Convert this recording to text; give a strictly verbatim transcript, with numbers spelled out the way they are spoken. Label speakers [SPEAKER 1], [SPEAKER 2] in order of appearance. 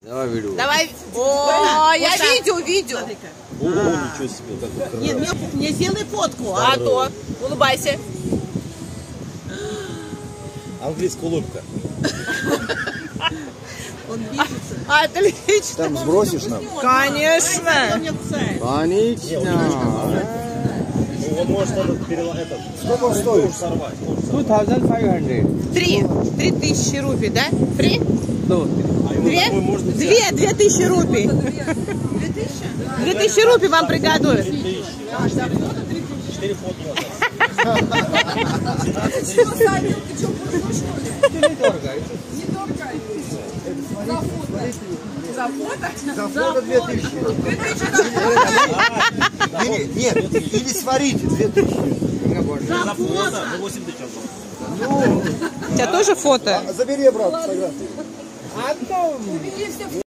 [SPEAKER 1] Давай видео.
[SPEAKER 2] Давай. О, я
[SPEAKER 3] вот
[SPEAKER 2] видео, видео.
[SPEAKER 1] О, ничего себе, как это.
[SPEAKER 3] Нет, мне, мне сделай фотку.
[SPEAKER 2] А то. Улыбайся.
[SPEAKER 1] Английская улыбка.
[SPEAKER 3] Он видится.
[SPEAKER 2] Отлично.
[SPEAKER 1] Там сбросишь нам?
[SPEAKER 2] Конечно.
[SPEAKER 1] Конечно.
[SPEAKER 4] Он может этот переломить.
[SPEAKER 1] Сколько он стоит?
[SPEAKER 4] Сорвать.
[SPEAKER 1] two thousand five hundred.
[SPEAKER 2] Три. Три тысячи рупий, да? Три?
[SPEAKER 1] Ну,
[SPEAKER 2] Две? Две, две тысячи рупий. Две тысячи рупий вам приготовят.
[SPEAKER 4] Четыре фото.
[SPEAKER 3] За фото?
[SPEAKER 5] За фото две тысячи. Или, нет, или сварите две тысячи.
[SPEAKER 4] За фото за восемь тысяч.
[SPEAKER 2] У тебя тоже фото?
[SPEAKER 5] Забери обратно фотографию.